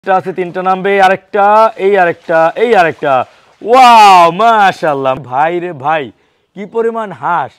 আছে তিনটা নামবে, আরেকটা এই আরেকটা এই আরেকটা। ওয়াও মাশাআল্লাহ ভাই রে ভাই, কি পরিমাণ হাঁস!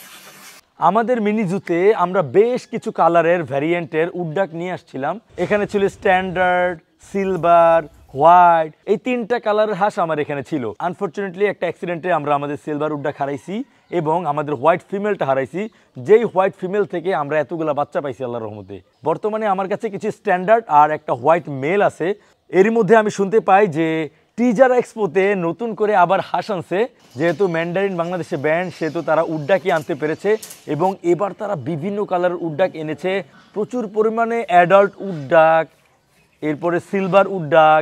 আমাদের মিনি জুতে আমরা বেশ কিছু কালারের ভ্যারিয়েন্টের উড্ডাক নিয়ে আসছিলাম। এখানে ছিল স্ট্যান্ডার্ড, সিলভার, হোয়াইট, এই তিনটা কালারের হাঁস আমার এখানে ছিল। আনফরচুনেটলি একটা অ্যাক্সিডেন্টে আমরা আমাদের সিলভার উড্ডাক হারাইছি এবং আমাদের হোয়াইট ফিমেলটা হারাইছি। যেই হোয়াইট ফিমেল থেকে আমরা এতগুলো বাচ্চা পাইছি আল্লাহর রহমতে। বর্তমানে আমার কাছে কিছু স্ট্যান্ডার্ড আর একটা হোয়াইট মেল আছে। এরই মধ্যে আমি শুনতে পাই যে টিজার এক্সপোতে নতুন করে আবার হাঁস আনছে। যেহেতু ম্যান্ডারিন বাংলাদেশে ব্যান্ড, সেহেতু তারা উড্ডাকই আনতে পেরেছে এবং এবার তারা বিভিন্ন কালারের উড্ডাক এনেছে। প্রচুর পরিমাণে অ্যাডাল্ট উড্ডাক, এরপরে সিলভার উড্ডাক।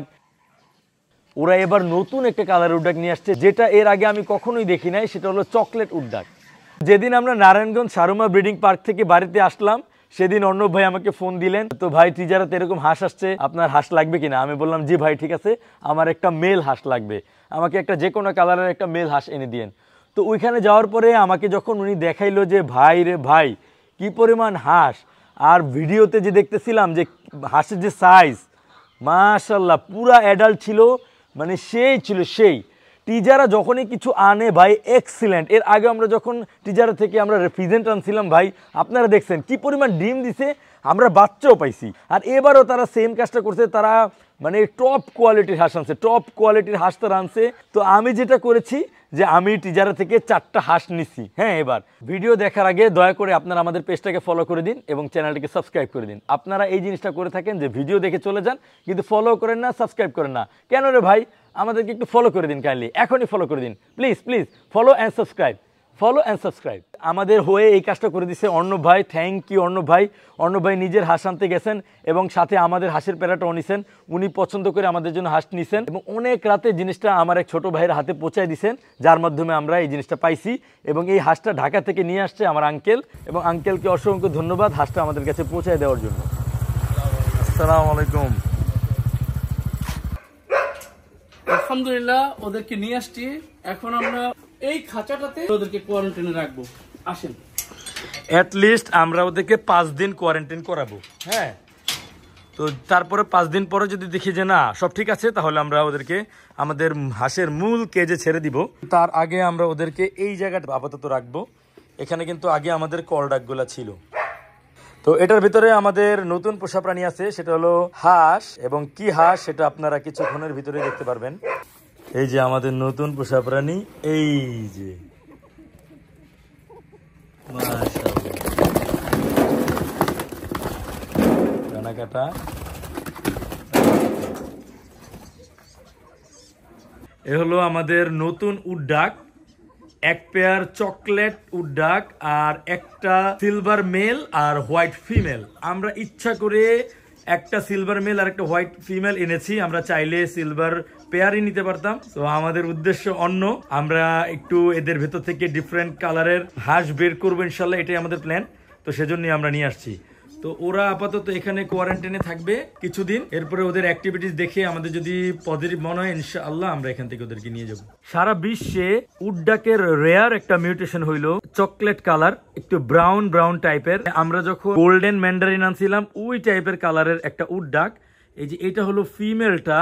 ওরা এবার নতুন একটা কালার উড্ডাক নিয়ে আসছে, যেটা এর আগে আমি কখনোই দেখি নাই। সেটা হলো চকলেট উড্ডাক। যেদিন আমরা নারায়ণগঞ্জ সারুমা ব্রিডিং পার্ক থেকে বাড়িতে আসলাম, সেদিন অর্ণব ভাই আমাকে ফোন দিলেন, তো ভাই টিজারাতে এরকম হাঁস আসছে, আপনার হাঁস লাগবে কিনা? আমি বললাম জি ভাই ঠিক আছে, আমার একটা মেল হাঁস লাগবে, আমাকে একটা যে কোনো কালারের একটা মেল হাঁস এনে দিয়েন। তো ওইখানে যাওয়ার পরে আমাকে যখন উনি দেখাইলো যে ভাই রে ভাই কি পরিমাণ হাঁস, আর ভিডিওতে যে দেখতেছিলাম যে হাঁসের যে সাইজ মাশাআল্লাহ পুরা অ্যাডাল্ট ছিল, মানে সেই ছিল সেই। টিজারা যখনই কিছু আনে ভাই এক্সিলেন্ট। এর আগে আমরা যখন টিজারা থেকে আমরা রেফ্রিজারেন্ট আনছিলাম ভাই, আপনারা দেখছেন কি পরিমাণ ডিম দিছে, আমরা বাচ্চাও পাইছি। আর এবারও তারা সেম কাজটা করছে, তারা মানে টপ কোয়ালিটির হাঁস আনছে, টপ কোয়ালিটির হাঁস তারা আনছে। তো আমি যেটা করেছি যে আমি টিজারা থেকে 4টা হাঁস নিছি। হ্যাঁ, এবার ভিডিও দেখার আগে দয়া করে আপনারা আমাদের পেজটাকে ফলো করে দিন এবং চ্যানেলটিকে সাবস্ক্রাইব করে দিন। আপনারা এই জিনিসটা করে থাকেন যে ভিডিও দেখে চলে যান, কিন্তু ফলো করেন না, সাবস্ক্রাইব করেন না। কেন রে ভাই? আমাদেরকে একটু ফলো করে দিন কাইন্ডলি, এখনই ফলো করে দিন please please. Follow and subscribe, follow and subscribe. আমাদের হয়ে এই কাজটা করে দিচ্ছে অর্ণব ভাই। থ্যাংক ইউ অর্ণব ভাই। অর্ণব ভাই নিজের হাঁস আনতে গেছেন এবং সাথে আমাদের হাঁসের প্যারাটাও নিছেন। উনি পছন্দ করে আমাদের জন্য হাঁস নিছেন এবং অনেক রাতে জিনিসটা আমার এক ছোট ভাইয়ের হাতে পৌঁছায় দিয়েছেন, যার মাধ্যমে আমরা এই জিনিসটা পাইছি। এবং এই হাঁসটা ঢাকা থেকে নিয়ে আসছে আমার আঙ্কেল, এবং আঙ্কেলকে অসংখ্য ধন্যবাদ হাঁসটা আমাদের কাছে পৌঁছায় দেওয়ার জন্য। আসসালামু আলাইকুম। আলহামদুলিল্লাহ ওদেরকে নিয়ে আসছি। এখন আমরা এই খাঁচাটাতে ওদেরকে কোয়ারেন্টাইনে রাখবো। আসেন, অ্যাটলিস্ট আমরা ওদেরকে 5 দিন কোয়ারেন্টাইন করাবো। হ্যাঁ, তো তারপরে 5 দিন পরে যদি দেখি যে না সব ঠিক আছে, তাহলে আমরা ওদেরকে আমাদের হাঁসের মূল কেজে ছেড়ে দিব। তার আগে আমরা ওদেরকে এই জায়গাটা আপাতত রাখবো। এখানে কিন্তু আগে আমাদের কলডাকগুলা ছিল। তো এটার ভিতরে আমাদের নতুন পোষা প্রাণী আছে, সেটা হলো হাঁস। এবং কি হাঁস সেটা আপনারা কিছুক্ষণের ভিতরে দেখতে পারবেন। এই যে আমাদের নতুন পোষা প্রাণী, এই যে ডানা কাটা। এ হলো আমাদের নতুন উড্ডাক, এক পেয়ার চকলেট উড্ডাক আর একটা সিলভার মেল আর হোয়াইট ফিমেল। আমরা ইচ্ছা করে একটা সিলভার মেল আর একটা হোয়াইট ফিমেল এনেছি। আমরা চাইলে সিলভার পেয়ারই নিতে পারতাম, তো আমাদের উদ্দেশ্য অন্য। আমরা একটু এদের ভেতর থেকে ডিফারেন্ট কালারের হাঁস বের করবো ইনশাল্লাহ, এটাই আমাদের প্ল্যান। তো সেজন্যই আমরা নিয়ে আসছি। তো ওরা আপাতত এখানে কোয়ারেন্টাইনে থাকবে কিছুদিন। এরপরে ওদের অ্যাক্টিভিটিস দেখে আমাদের যদি পজিটিভ মনে হয় ইনশাআল্লাহ আমরা এখান থেকে ওদেরকে নিয়ে যাব। সারা বিশ্বে উড্ডাকের রেয়ার একটা মিউটেশন হইলো চকলেট কালার, একটু ব্রাউন ব্রাউন টাইপের। আমরা যখন গোল্ডেন ম্যান্ডারিন আনছিলাম ওই টাইপের কালারের একটা উড্ডাক। এই যে এটা হলো ফিমেলটা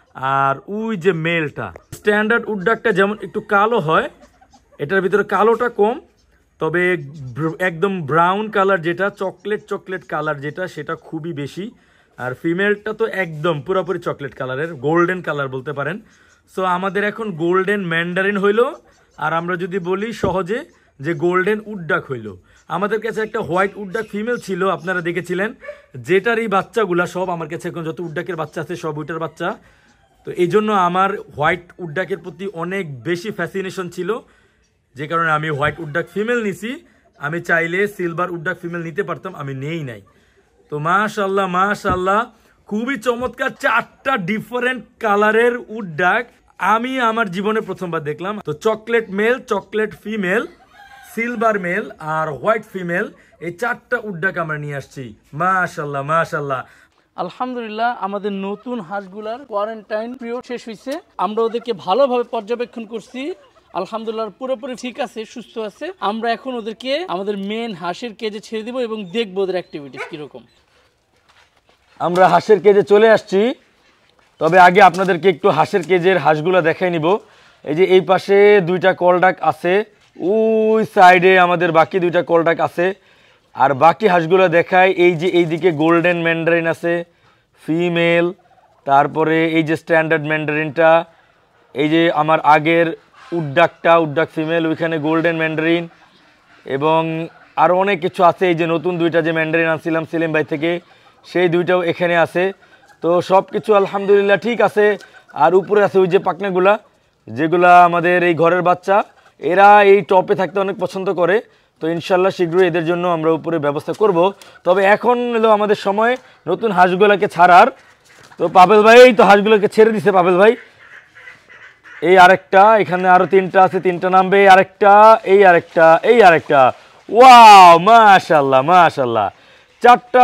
আর ওই যে মেলটা। স্ট্যান্ডার্ড উড্ডাকটা যেমন একটু কালো হয়, এটার ভিতরে কালোটা কম, তবে একদম ব্রাউন কালার যেটা চকলেট চকলেট কালার যেটা, সেটা খুবই বেশি। আর ফিমেলটা তো একদম পুরোপুরি চকলেট কালারের, গোল্ডেন কালার বলতে পারেন। সো আমাদের এখন গোল্ডেন ম্যান্ডারিন হইলো, আর আমরা যদি বলি সহজে যে গোল্ডেন উড্ডাক হইলো। আমাদের কাছে একটা হোয়াইট উড্ডাক ফিমেল ছিল, আপনারা দেখেছিলেন, যেটার এই বাচ্চাগুলা সব আমার কাছে এখন যত উড্ডাকের বাচ্চা আছে সব ওইটার বাচ্চা। তো এই জন্য আমার হোয়াইট উড্ডাকের প্রতি অনেক বেশি ফ্যাসিনেশন ছিল, যে কারণে আমি হোয়াইট উড্ডাক ফিমেল নিছি। আমি চাইলে সিলভার উড্ডাক ফিমেল নিতে পারতাম, আমি নেই নাই। তো মাশাআল্লাহ মাশাআল্লাহ খুবই চমৎকার 4টা ডিফারেন্ট কালারের উড্ডাক আমি আমার জীবনে প্রথমবার দেখলাম। তো chocolate male, chocolate female, silver male আর হোয়াইট ফিমেল, এই 4টা উড্ডাক আমরা নিয়ে আসছি। মাশাআল্লাহ মাশাআল্লাহ। আলহামদুলিল্লাহ আমাদের নতুন হাঁসগুলার কোয়ারেন্টাইন পিরিয়ড শেষ হয়েছে। আমরা ওদেরকে ভালোভাবে পর্যবেক্ষণ করছি, আলহামদুলিল্লাহ পুরোপুরি ঠিক আছে, সুস্থ আছে। আমরা এখন ওদেরকে আমাদের মেন হাঁসের কেজে ছেড়ে দিব এবং দেখবো ওদের অ্যাক্টিভিটিস কিরকম। আমরা হাঁসের কেজে চলে আসছি। তবে আগে আপনাদেরকে একটু হাঁসের কেজের হাঁসগুলো দেখাই নিব। এই যে এই পাশে 2টা কলডাক আছে, ওই সাইডে আমাদের বাকি 2টা কলডাক আছে। আর বাকি হাঁসগুলো দেখায়, এই যে এইদিকে গোল্ডেন ম্যান্ডারিন আছে ফিমেল, তারপরে এই যে স্ট্যান্ডার্ড ম্যান্ডারিনটা, এই যে আমার আগের উড্ডাক ফিমেল, ওইখানে গোল্ডেন ম্যান্ডারিন, এবং আরও অনেক কিছু আছে। এই যে নতুন 2টা যে ম্যান্ডারিন আনছিলাম সেলিম ভাই থেকে, সেই 2টাও এখানে আছে। তো সব কিছু আলহামদুলিল্লাহ ঠিক আছে। আর উপরে আছে ওই যে পাখনাগুলা, যেগুলা আমাদের এই ঘরের বাচ্চা, এরা এই টপে থাকতে অনেক পছন্দ করে। তো ইনশাল্লাহ শীঘ্রই এদের জন্য আমরা উপরে ব্যবস্থা করব। তবে এখন হলো আমাদের সময় নতুন হাঁসগুলোকে ছাড়ার। তো পাবেল ভাই তো হাঁসগুলোকে ছেড়ে দিছে। পাবেল ভাই এই আরেকটা, এখানে আরও 3টা আছে, 3টা নামবে, আরেকটা, এই আরেকটা, এই আরেকটা। ওয়াও মাশাল্লাহ মাশাল্লাহ, 4টা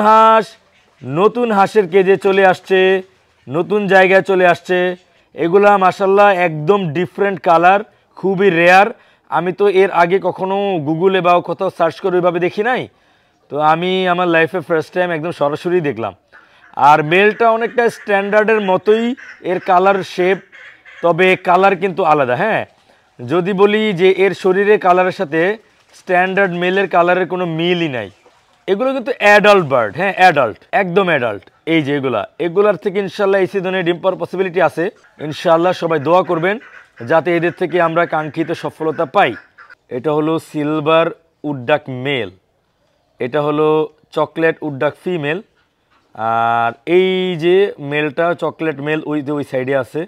নতুন হাঁসের কেজে চলে আসছে, নতুন জায়গায় চলে আসছে। এগুলা মাশাল্লাহ একদম ডিফারেন্ট কালার, খুবই রেয়ার। আমি তো এর আগে কখনো গুগলে বা কোথাও সার্চ করে ওইভাবে দেখি নাই। তো আমি আমার লাইফে ফার্স্ট টাইম একদম সরাসরি দেখলাম। আর মেলটা অনেকটা স্ট্যান্ডার্ডের মতোই এর কালার শেপ, তবে কালার কিন্তু আলাদা। হ্যাঁ, যদি বলি যে এর শরীরের কালারের সাথে স্ট্যান্ডার্ড মেলের কালারের কোনো মিলই নাই। এগুলো কিন্তু অ্যাডাল্ট বার্ড, হ্যাঁ অ্যাডাল্ট, একদম অ্যাডাল্ট। এই যে এগুলার থেকে ইনশাল্লাহ এই সিজনে ডিম পাওয়ার পসিবিলিটি আছে। ইনশাল্লাহ সবাই দোয়া করবেন যাতে এদের থেকে আমরা কাঙ্ক্ষিত সফলতা পাই। এটা হলো সিলভার উড্ডাক মেল, এটা হলো চকলেট উড্ডাক ফিমেল। আর এই যে মেলটা চকলেট মেল ওই সাইডে আছে,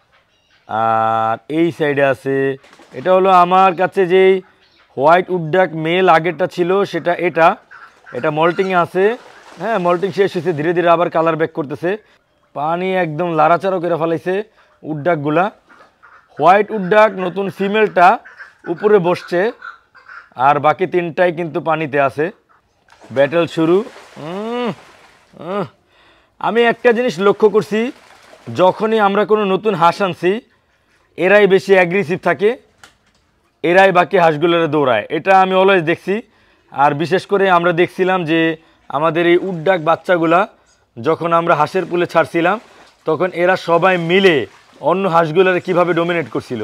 আর এই সাইডে আছে। এটা হলো আমার কাছে যেই হোয়াইট উড্ডাক মেল আগেরটা ছিল সেটা, এটা মল্টিংয়ে আছে। হ্যাঁ, মল্টিং শেষ হয়েছে, ধীরে ধীরে আবার কালার ব্যাক করতেছে। পানি একদম লাড়াচাড়া করে ফেলাইছে উড্ডাকগুলা। হোয়াইট উড্ডাক নতুন ফিমেলটা উপরে বসছে, আর বাকি 3টাই কিন্তু পানিতে আছে। ব্যাটেল শুরু। আমি একটা জিনিস লক্ষ্য করছি, যখনই আমরা কোনো নতুন হাঁস আনছি এরাই বেশি অ্যাগ্রেসিভ থাকে, এরাই বাকি হাঁসগুলোরে দৌড়ায়। এটা আমি অলওয়েজ দেখছি। আর বিশেষ করে আমরা দেখছিলাম যে আমাদের এই উড্ডাক বাচ্চাগুলা যখন আমরা হাঁসের পুলে ছাড়ছিলাম, তখন এরা সবাই মিলে অন্য হাঁসগুলোরে কীভাবে ডোমিনেট করছিল,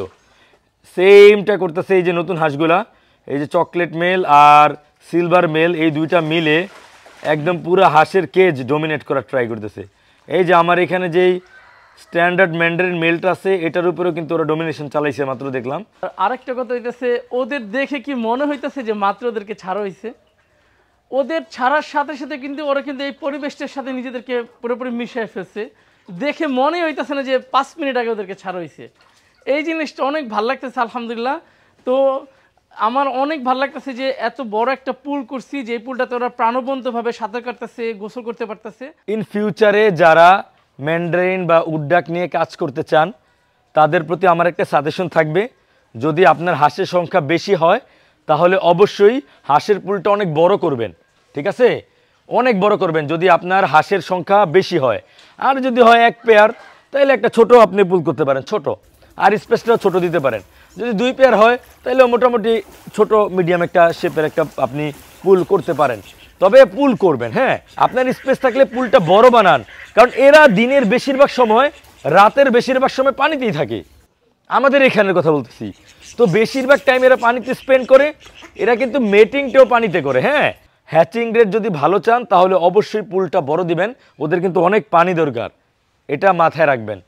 সেমটা করতেছে এই যে নতুন হাঁসগুলা। এই যে চকলেট মেল আর সিলভার মেল, এই 2টা মিলে একদম পুরো হাঁসের কেজ ডোমিনেট করার ট্রাই করতেছে। এই যে আমার এখানে যেই স্ট্যান্ডার্ড ম্যান্ডারিন মেলটা আছে, এটার উপরেও কিন্তু ওরা ডোমিনেশন চালাইছে, মাত্র দেখলাম। আরেকটা কথা হইতেছে, ওদের দেখে কি মনে হইতেছে যে মাত্র ওদেরকে ছাড়া হয়েছে? ওদের ছাড়ার সাথে সাথে কিন্তু ওরা কিন্তু এই পরিবেশটার সাথে নিজেদেরকে পুরোপুরি মিশিয়ে ফেলছে। দেখে মনে হইতেছে না যে 5 মিনিট আগে ওদেরকে ছাড়া হয়েছে। এই জিনিসটা অনেক ভালো লাগতেছে আলহামদুলিল্লাহ। তো আমার অনেক ভালো লাগতেছে যে এত বড় একটা পুল করছি, যে পুলটাতে ওরা প্রাণবন্তভাবে সাঁতার কাটতেছে, গোসল করতে পারতেছে। ইন ফিউচারে যারা ম্যান্ডারিন বা উড্ডাক নিয়ে কাজ করতে চান, তাদের প্রতি আমার একটা সাজেশন থাকবে, যদি আপনার হাঁসের সংখ্যা বেশি হয় তাহলে অবশ্যই হাঁসের পুলটা অনেক বড় করবেন। ঠিক আছে, অনেক বড় করবেন যদি আপনার হাঁসের সংখ্যা বেশি হয়। আর যদি হয় 1 পেয়ার, তাহলে একটা ছোট আপনি পুল করতে পারেন, ছোট, আর স্পেসটাও ছোট দিতে পারেন। যদি 2 পেয়ার হয় তাহলে মোটামুটি ছোট মিডিয়াম একটা শেপের একটা আপনি পুল করতে পারেন। তবে পুল করবেন, হ্যাঁ আপনার স্পেস থাকলে পুলটা বড় বানান, কারণ এরা দিনের বেশিরভাগ সময়, রাতের বেশিরভাগ সময় পানিতেই থাকে। আমাদের এখানের কথা বলতেছি, তো বেশিরভাগ টাইম এরা পানিতে স্পেন্ড করে। এরা কিন্তু মেটিংটাও পানিতে করে। হ্যাঁ, হ্যাচিং রেট যদি ভালো চান তাহলে অবশ্যই পুলটা বড় দিবেন, ওদের কিন্তু অনেক পানি দরকার, এটা মাথায় রাখবেন।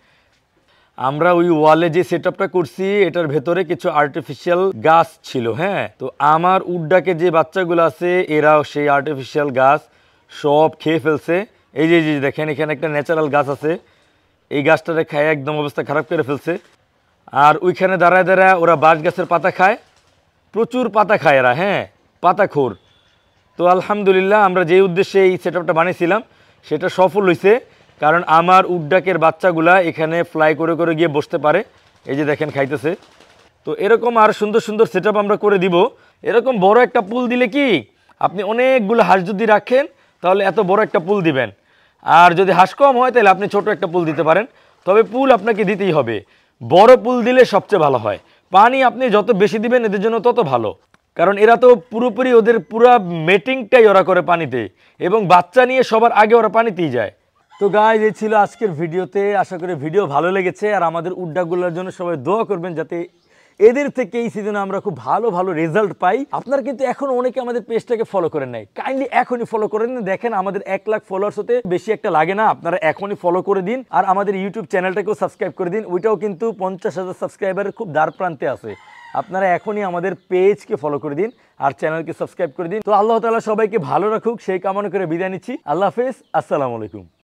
আমরা ওই ওয়ালে যে সেটআপটা করছি এটার ভেতরে কিছু আর্টিফিশিয়াল গাছ ছিল। হ্যাঁ, তো আমার উড্ডাকে যে বাচ্চাগুলো আছে এরাও সেই আর্টিফিশিয়াল গাছ সব খেয়ে ফেলছে। এই যে দেখেন এখানে একটা ন্যাচারাল গাছ আছে, এই গাছটারে খায় একদম অবস্থা খারাপ করে ফেলছে। আর ওইখানে দাঁড়ায় দাঁড়ায় ওরা বাঁশ গাছের পাতা খায়, প্রচুর পাতা খায় এরা। হ্যাঁ, পাতাখোর। তো আলহামদুলিল্লাহ আমরা যে উদ্দেশ্যে এই সেটআপটা বানিয়েছিলাম সেটা সফল হয়েছে, কারণ আমার উড্ডাকের বাচ্চাগুলা এখানে ফ্লাই করে করে গিয়ে বসতে পারে। এই যে দেখেন খাইতেছে। তো এরকম আর সুন্দর সুন্দর সেটআপ আমরা করে দিব। এরকম বড় একটা পুল দিলে কি আপনি অনেকগুলো হাঁস যদি রাখেন তাহলে এত বড় একটা পুল দিবেন। আর যদি হাঁস কম হয় তাহলে আপনি ছোট একটা পুল দিতে পারেন, তবে পুল আপনাকে দিতেই হবে। বড় পুল দিলে সবচেয়ে ভালো হয়। পানি আপনি যত বেশি দিবেন এদের জন্য তত ভালো, কারণ এরা তো পুরোপুরি ওদের পুরো মেটিংটাই ওরা করে পানিতে, এবং বাচ্চা নিয়ে সবার আগে ওরা পানিতেই যায়। তো গাইস এই ছিল আজকের ভিডিওতে, আশা করি ভিডিও ভালো লেগেছে। আর আমাদের উড্ডাগুলোর জন্য সবাই দোয়া করবেন যাতে এদের থেকে এই সিজনে আমরা খুব ভালো ভালো রেজাল্ট পাই। আপনারা কিন্তু এখন অনেকে আমাদের পেজটাকে ফলো করেন নাই, কাইন্ডলি এখনই ফলো করে দিন। দেখেন আমাদের 1 লাখ ফলোয়ার্স হতে বেশি একটা লাগে না, আপনারা এখনই ফলো করে দিন। আর আমাদের ইউটিউব চ্যানেলটাকেও সাবস্ক্রাইব করে দিন, ওইটাও কিন্তু 50,000 সাবস্ক্রাইবারের খুব দ্বার প্রান্তে আছে। আপনারা এখনই আমাদের পেজকে ফলো করে দিন আর চ্যানেলকে সাবস্ক্রাইব করে দিন। তো আল্লাহ তাআলা সবাইকে ভালো রাখুক সেই কামনা করে বিদায় নিচ্ছি। আল্লাহ হাফেজ, আসসালামু আলাইকুম।